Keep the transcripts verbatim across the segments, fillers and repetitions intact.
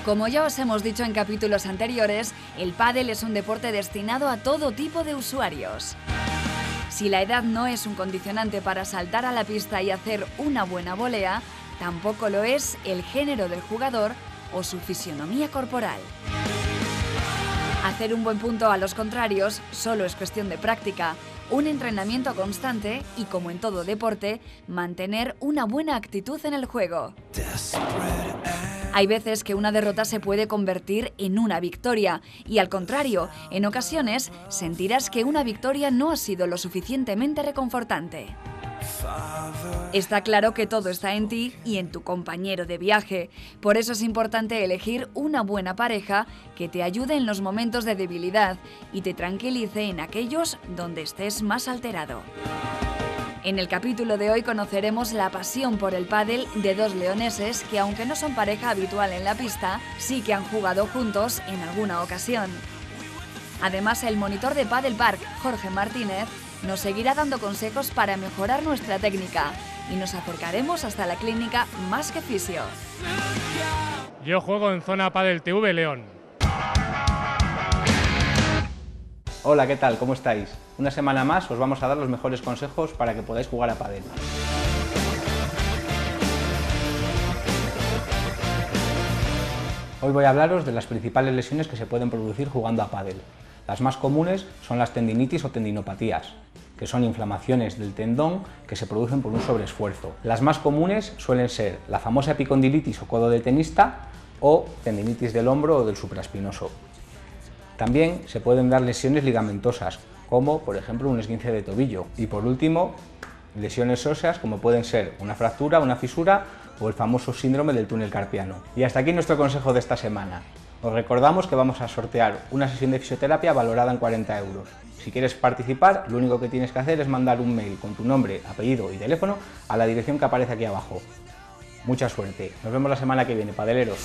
Como ya os hemos dicho en capítulos anteriores, el pádel es un deporte destinado a todo tipo de usuarios. Si la edad no es un condicionante para saltar a la pista y hacer una buena volea, tampoco lo es el género del jugador o su fisionomía corporal. Hacer un buen punto a los contrarios solo es cuestión de práctica, un entrenamiento constante y, como en todo deporte, mantener una buena actitud en el juego. Hay veces que una derrota se puede convertir en una victoria y, al contrario, en ocasiones sentirás que una victoria no ha sido lo suficientemente reconfortante. Está claro que todo está en ti y en tu compañero de viaje. Por eso es importante elegir una buena pareja que te ayude en los momentos de debilidad y te tranquilice en aquellos donde estés más alterado. En el capítulo de hoy conoceremos la pasión por el pádel de dos leoneses que, aunque no son pareja habitual en la pista, sí que han jugado juntos en alguna ocasión. Además, el monitor de Padel Park, Jorge Martínez, nos seguirá dando consejos para mejorar nuestra técnica y nos acercaremos hasta la clínica Más que Fisio. Yo juego en Zona Padel T V León. Hola, ¿qué tal? ¿Cómo estáis? Una semana más os vamos a dar los mejores consejos para que podáis jugar a pádel. Hoy voy a hablaros de las principales lesiones que se pueden producir jugando a pádel. Las más comunes son las tendinitis o tendinopatías, que son inflamaciones del tendón que se producen por un sobreesfuerzo. Las más comunes suelen ser la famosa epicondilitis o codo de tenista o tendinitis del hombro o del supraespinoso. También se pueden dar lesiones ligamentosas, como por ejemplo un esguince de tobillo. Y por último, lesiones óseas como pueden ser una fractura, una fisura o el famoso síndrome del túnel carpiano. Y hasta aquí nuestro consejo de esta semana. Os recordamos que vamos a sortear una sesión de fisioterapia valorada en cuarenta euros. Si quieres participar, lo único que tienes que hacer es mandar un mail con tu nombre, apellido y teléfono a la dirección que aparece aquí abajo. Mucha suerte. Nos vemos la semana que viene, padeleros.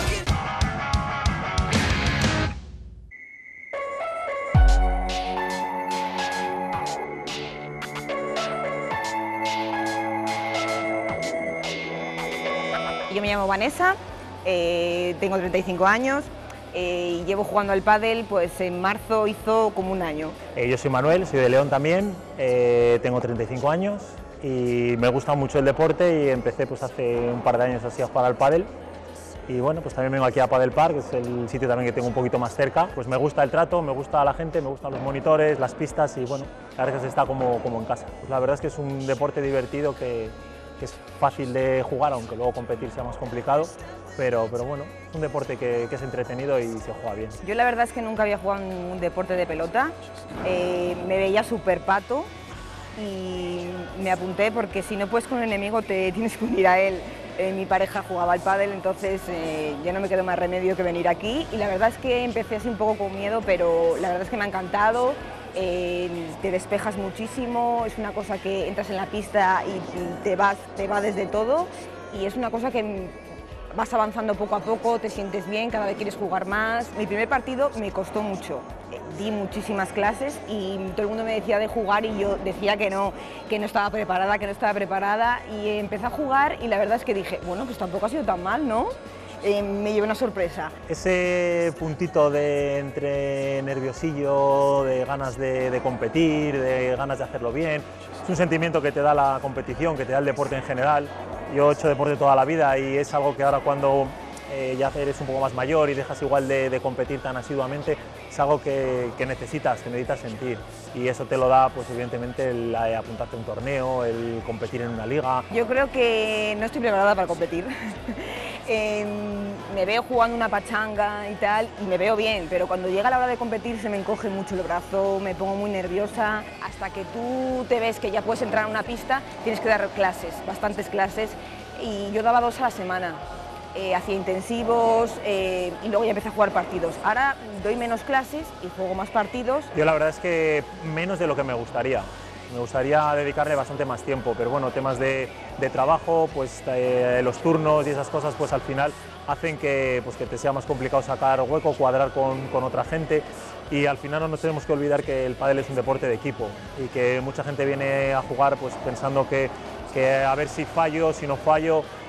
Yo me llamo Vanessa, eh, tengo treinta y cinco años eh, y llevo jugando al pádel, pues en marzo hizo como un año. Eh, yo soy Manuel, soy de León también, eh, tengo treinta y cinco años y me gusta mucho el deporte y empecé pues hace un par de años así a jugar al pádel. Y bueno, pues también vengo aquí a Padel Park, que es el sitio también que tengo un poquito más cerca. Pues me gusta el trato, me gusta la gente, me gustan los monitores, las pistas y bueno, la verdad es que se está como, como en casa. Pues la verdad es que es un deporte divertido que, que es fácil de jugar, aunque luego competir sea más complicado. Pero, pero bueno, es un deporte que, que es entretenido y se juega bien. Yo la verdad es que nunca había jugado en un deporte de pelota, eh, me veía súper pato y me apunté porque si no puedes con un enemigo te tienes que unir a él. Eh, mi pareja jugaba al pádel, entonces eh, ya no me quedó más remedio que venir aquí y la verdad es que empecé así un poco con miedo, pero la verdad es que me ha encantado, eh, te despejas muchísimo, es una cosa que entras en la pista y te vas, te va desde todo y es una cosa que vas avanzando poco a poco, te sientes bien, cada vez quieres jugar más. Mi primer partido me costó mucho, di muchísimas clases y todo el mundo me decía de jugar y yo decía que no, que no estaba preparada, que no estaba preparada y empecé a jugar y la verdad es que dije, bueno, pues tampoco ha sido tan mal, ¿no? Eh, me llevé una sorpresa. Ese puntito de entre nerviosillo, de ganas de, de competir, de ganas de hacerlo bien, es un sentimiento que te da la competición, que te da el deporte en general. Yo he hecho deporte toda la vida y es algo que ahora cuando eh, ya eres un poco más mayor y dejas igual de, de competir tan asiduamente, es algo que, que necesitas, que necesitas sentir y eso te lo da pues evidentemente el eh, apuntarte a un torneo, el competir en una liga. Yo creo que no estoy preparada para competir. eh, me veo jugando una pachanga y tal y me veo bien, pero cuando llega la hora de competir se me encoge mucho el brazo, me pongo muy nerviosa. Hasta que tú te ves que ya puedes entrar a una pista, tienes que dar clases, bastantes clases y yo daba dos a la semana. Eh, hacía intensivos eh, y luego ya empecé a jugar partidos. Ahora doy menos clases y juego más partidos. Yo la verdad es que menos de lo que me gustaría. Me gustaría dedicarle bastante más tiempo, pero bueno, temas de, de trabajo, pues eh, los turnos y esas cosas, pues al final hacen que, pues, que te sea más complicado sacar hueco, cuadrar con, con otra gente y al final no nos tenemos que olvidar que el pádel es un deporte de equipo y que mucha gente viene a jugar pues pensando que, que a ver si fallo, si no fallo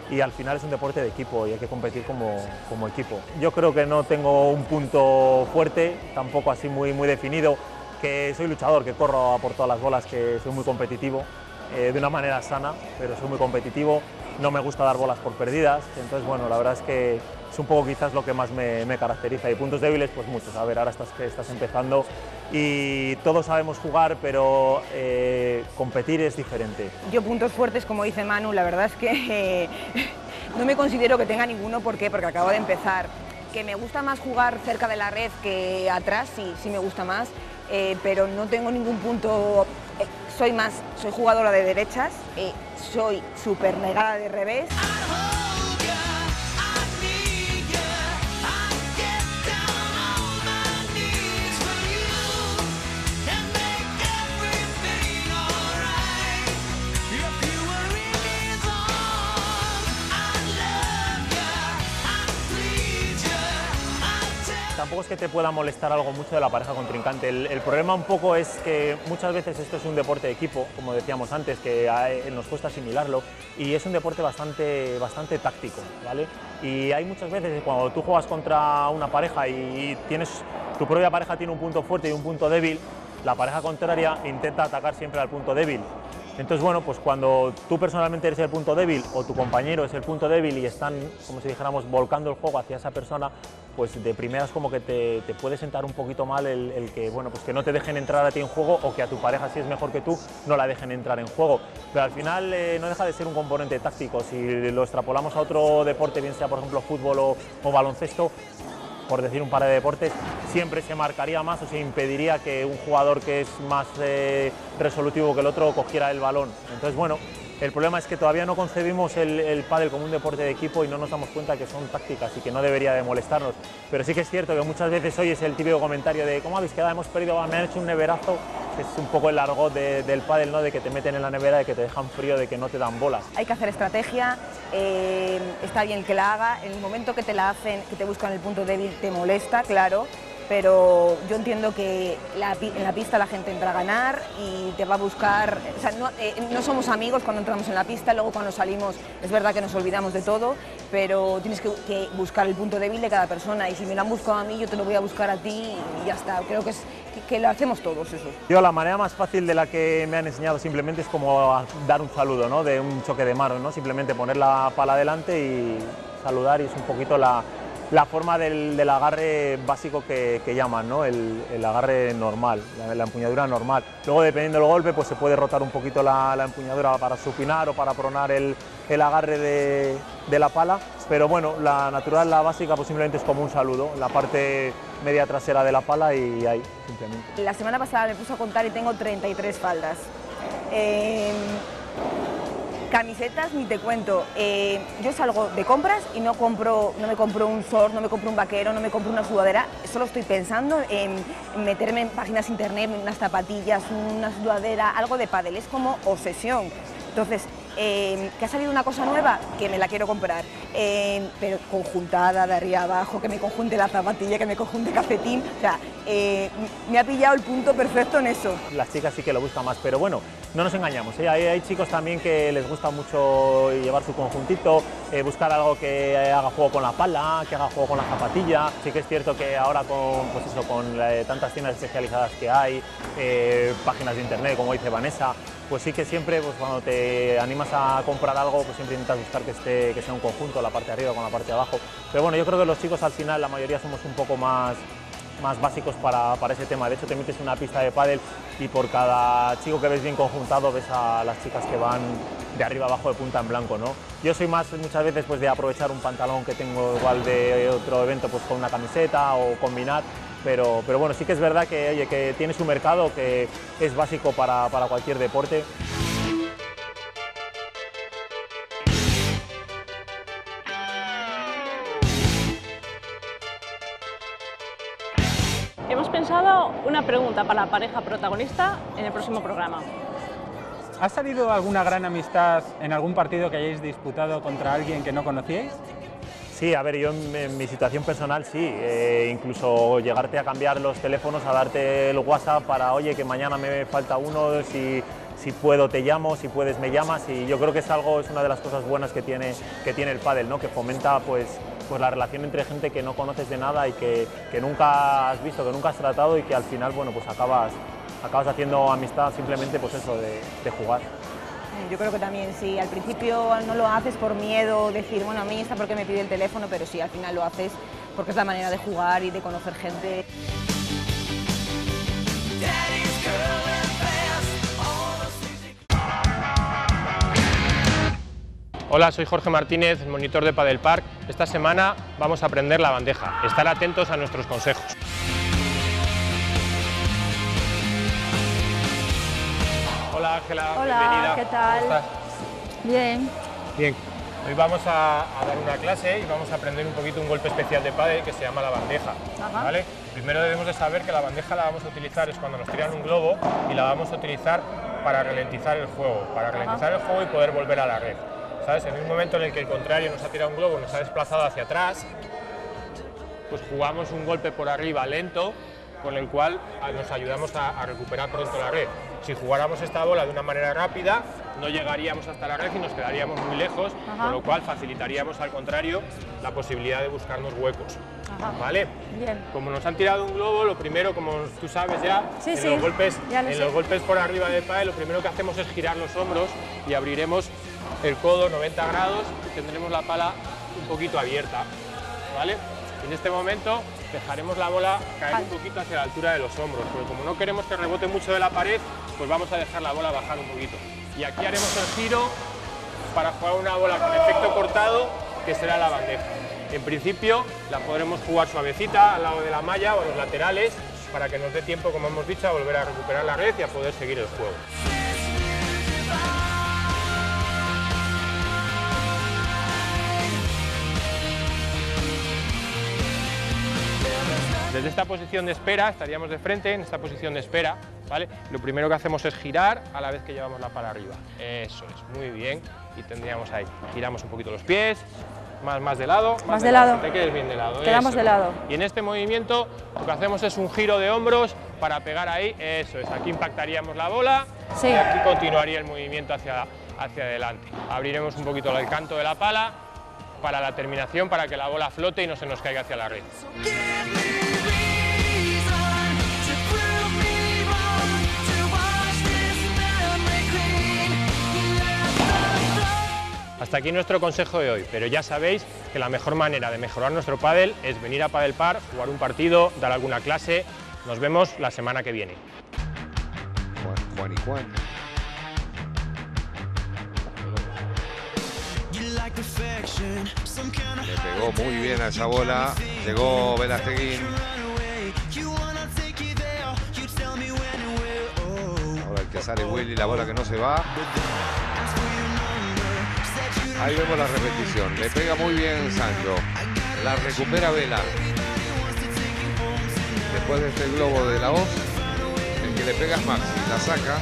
y al final es un deporte de equipo y hay que competir como, como equipo. Yo creo que no tengo un punto fuerte, tampoco así muy, muy definido, que soy luchador, que corro a por todas las bolas, que soy muy competitivo, eh, de una manera sana, pero soy muy competitivo, no me gusta dar bolas por perdidas, entonces bueno, la verdad es que es un poco quizás lo que más me, me caracteriza. Y puntos débiles, pues muchos. A ver, ahora estás, que estás empezando y todos sabemos jugar, pero eh, competir es diferente. Yo puntos fuertes, como dice Manu, la verdad es que eh, no me considero que tenga ninguno. ¿Por qué? Porque acabo de empezar. Que me gusta más jugar cerca de la red que atrás, sí, sí me gusta más, eh, pero no tengo ningún punto. Eh, soy más, soy jugadora de derechas, eh, soy súper negada de revés. Tampoco es que te pueda molestar algo mucho de la pareja contrincante. El, el problema un poco es que muchas veces esto es un deporte de equipo, como decíamos antes, que hay, nos cuesta asimilarlo, y es un deporte bastante, bastante táctico, ¿vale? Y hay muchas veces cuando tú juegas contra una pareja y tienes, tu propia pareja tiene un punto fuerte y un punto débil, la pareja contraria intenta atacar siempre al punto débil. Entonces, bueno, pues cuando tú personalmente eres el punto débil o tu compañero es el punto débil y están, como si dijéramos, volcando el juego hacia esa persona, pues de primeras como que te, te puede sentar un poquito mal el, el que, bueno, pues que no te dejen entrar a ti en juego, o que a tu pareja, si es mejor que tú, no la dejen entrar en juego. Pero al final eh, no deja de ser un componente táctico. Si lo extrapolamos a otro deporte, bien sea por ejemplo fútbol o, o baloncesto, por decir un par de deportes, siempre se marcaría más o se impediría que un jugador que es más eh, resolutivo que el otro cogiera el balón. Entonces, bueno, el problema es que todavía no concebimos el, el pádel como un deporte de equipo y no nos damos cuenta que son tácticas y que no debería de molestarnos. Pero sí que es cierto que muchas veces oyes el típico comentario de ¿cómo habéis quedado? Hemos perdido, me han hecho un neverazo. Es un poco el argot de, del pádel, ¿no? De que te meten en la nevera, de que te dejan frío, de que no te dan bolas. Hay que hacer estrategia, eh, está bien que la haga. En el momento que te la hacen, que te buscan el punto débil, te molesta, claro, pero yo entiendo que la, en la pista la gente entra a ganar y te va a buscar. O sea, no, eh, no somos amigos cuando entramos en la pista, luego cuando salimos es verdad que nos olvidamos de todo, pero tienes que, que buscar el punto débil de cada persona, y si me lo han buscado a mí, yo te lo voy a buscar a ti y ya está. Creo que, es, que, que lo hacemos todos eso. Yo la manera más fácil de la que me han enseñado simplemente es como dar un saludo, ¿no? De un choque de manos, ¿no? Simplemente poner la pala adelante y saludar, y es un poquito la... la forma del, del agarre básico que, que llaman, ¿no? el, el agarre normal, la, la empuñadura normal. Luego, dependiendo del golpe, pues se puede rotar un poquito la, la empuñadura para supinar o para pronar el, el agarre de, de la pala, pero bueno, la natural, la básica, pues simplemente es como un saludo, la parte media trasera de la pala y ahí, simplemente. La semana pasada me puse a contar y tengo treinta y tres faldas. Eh, Camisetas ni te cuento, eh, yo salgo de compras y no, compro, no me compro un short, no me compro un vaquero, no me compro una sudadera, solo estoy pensando en, en meterme en páginas internet, unas zapatillas, una sudadera, algo de pádel, es como obsesión. Entonces, eh, que ha salido una cosa nueva, que me la quiero comprar, eh, pero conjuntada de arriba abajo, que me conjunte la zapatilla, que me conjunte calcetín, o sea, eh, me ha pillado el punto perfecto en eso. Las chicas sí que lo buscan más, pero bueno, no nos engañamos, ¿eh? hay, hay chicos también que les gusta mucho llevar su conjuntito, eh, buscar algo que haga juego con la pala, que haga juego con la zapatilla. Sí que es cierto que ahora con, pues eso, con eh, tantas tiendas especializadas que hay, eh, páginas de internet, como dice Vanessa, pues sí que siempre, pues cuando te animas a comprar algo, pues siempre intentas buscar que, esté, que sea un conjunto, la parte de arriba con la parte de abajo. Pero bueno, yo creo que los chicos al final, la mayoría somos un poco más, más básicos para, para ese tema. De hecho, te metes en una pista de pádel y por cada chico que ves bien conjuntado, ves a las chicas que van de arriba abajo de punta en blanco, ¿no? Yo soy más muchas veces pues de aprovechar un pantalón que tengo igual de otro evento, pues con una camiseta o combinar. Pero, pero bueno, sí que es verdad que, oye, que tiene su mercado, que es básico para, para cualquier deporte. Hemos pensado una pregunta para la pareja protagonista en el próximo programa. ¿Ha salido alguna gran amistad en algún partido que hayáis disputado contra alguien que no conocíais? Sí, a ver, yo en, en mi situación personal sí, eh, incluso llegarte a cambiar los teléfonos, a darte el WhatsApp para, oye, que mañana me falta uno, si, si puedo te llamo, si puedes me llamas, y yo creo que es algo, es una de las cosas buenas que tiene, que tiene el pádel, ¿no? Que fomenta pues, pues la relación entre gente que no conoces de nada y que, que nunca has visto, que nunca has tratado, y que al final, bueno, pues acabas, acabas haciendo amistad simplemente pues eso, de, de jugar. Yo creo que también, sí, al principio no lo haces por miedo, decir, bueno, a mí está porque me pide el teléfono, pero sí, al final lo haces porque es la manera de jugar y de conocer gente. Hola, soy Jorge Martínez, el monitor de Padel Park. Esta semana vamos a aprender la bandeja. Estar atentos a nuestros consejos. Hola Ángela, bienvenida. Hola, ¿qué tal? ¿Cómo estás? Bien. Bien. Hoy vamos a, a dar una clase y vamos a aprender un poquito un golpe especial de pádel que se llama la bandeja. Ajá. ¿Vale? Primero debemos de saber que la bandeja la vamos a utilizar es cuando nos tiran un globo, y la vamos a utilizar para ralentizar el juego, para ralentizar Ajá. el juego y poder volver a la red. ¿Sabes? En un momento en el que el contrario nos ha tirado un globo, nos ha desplazado hacia atrás, pues jugamos un golpe por arriba lento, con el cual nos ayudamos a, a recuperar pronto la red. Si jugáramos esta bola de una manera rápida, no llegaríamos hasta la red y nos quedaríamos muy lejos, Ajá. con lo cual facilitaríamos al contrario la posibilidad de buscarnos huecos. Ajá. ¿Vale? Bien. Como nos han tirado un globo, lo primero, como tú sabes ya, sí, en, sí. Los, golpes, ya lo en sé. los golpes por arriba del pádel, lo primero que hacemos es girar los hombros y abriremos el codo noventa grados y tendremos la pala un poquito abierta. ¿Vale? Y en este momento dejaremos la bola caer un poquito hacia la altura de los hombros, porque como no queremos que rebote mucho de la pared, pues vamos a dejar la bola bajar un poquito. Y aquí haremos el giro para jugar una bola con efecto cortado, que será la bandeja. En principio la podremos jugar suavecita al lado de la malla o a los laterales, para que nos dé tiempo, como hemos dicho, a volver a recuperar la red y a poder seguir el juego. Desde esta posición de espera, estaríamos de frente, en esta posición de espera, ¿vale? Lo primero que hacemos es girar a la vez que llevamos la pala arriba. Eso es, muy bien. Y tendríamos ahí, giramos un poquito los pies, más, más de lado. Más, más de, de lado. lado. Que te quedes bien de lado. Quedamos eso. de lado. Y en este movimiento lo que hacemos es un giro de hombros para pegar ahí. Eso es, aquí impactaríamos la bola sí. y aquí continuaría el movimiento hacia, hacia adelante. Abriremos un poquito el canto de la pala para la terminación, para que la bola flote y no se nos caiga hacia la red. Hasta aquí nuestro consejo de hoy, pero ya sabéis que la mejor manera de mejorar nuestro pádel es venir a Padel Park, jugar un partido, dar alguna clase. Nos vemos la semana que viene. Juan, Juan y Juan. Le pegó muy bien a esa bola, llegó Velasteguín. Ahora el que sale Willy, la bola que no se va. Ahí vemos la repetición, le pega muy bien Sancho, la recupera Vela. Después de este globo de la hoz, el que le pega es Maxi, la saca.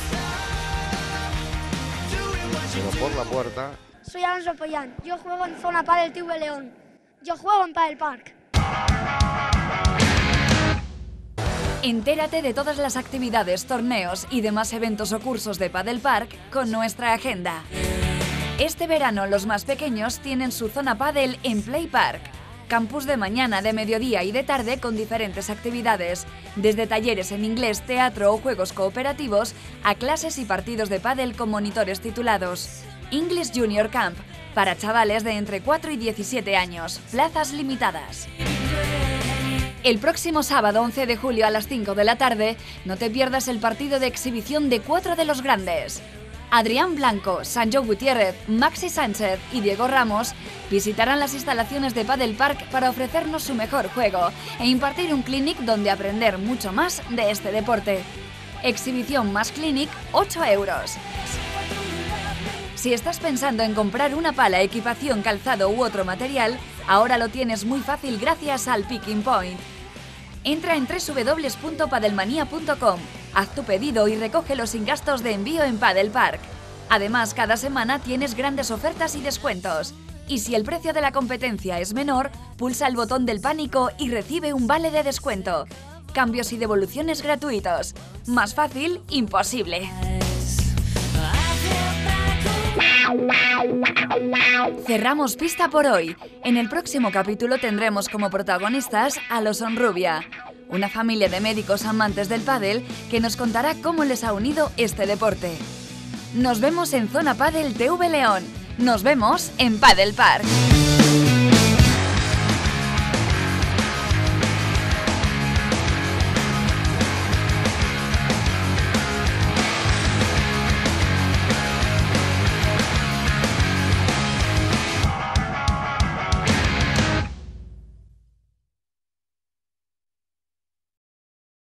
Pero por la puerta. Soy Alonso Pollán, yo juego en Zona Padel T V León. Yo juego en Padel Park. Entérate de todas las actividades, torneos y demás eventos o cursos de Padel Park con nuestra agenda. Este verano los más pequeños tienen su zona pádel en Play Park. Campus de mañana, de mediodía y de tarde con diferentes actividades, desde talleres en inglés, teatro o juegos cooperativos a clases y partidos de pádel con monitores titulados. English Junior Camp, para chavales de entre cuatro y diecisiete años, plazas limitadas. El próximo sábado once de julio a las cinco de la tarde, no te pierdas el partido de exhibición de cuatro de los grandes. Adrián Blanco, Sancho Gutiérrez, Maxi Sánchez y Diego Ramos visitarán las instalaciones de Padel Park para ofrecernos su mejor juego e impartir un clinic donde aprender mucho más de este deporte. Exhibición más clinic, ocho euros. Si estás pensando en comprar una pala, equipación, calzado u otro material, ahora lo tienes muy fácil gracias al Picking Point. Entra en w w w punto padelmania punto com, haz tu pedido y recógelo sin gastos de envío en Padel Park. Además, cada semana tienes grandes ofertas y descuentos. Y si el precio de la competencia es menor, pulsa el botón del pánico y recibe un vale de descuento. Cambios y devoluciones gratuitos. Más fácil, imposible. Cerramos pista por hoy. En el próximo capítulo tendremos como protagonistas a los Honrubia, una familia de médicos amantes del pádel que nos contará cómo les ha unido este deporte. Nos vemos en Zona Pádel T V León. Nos vemos en Padel Park.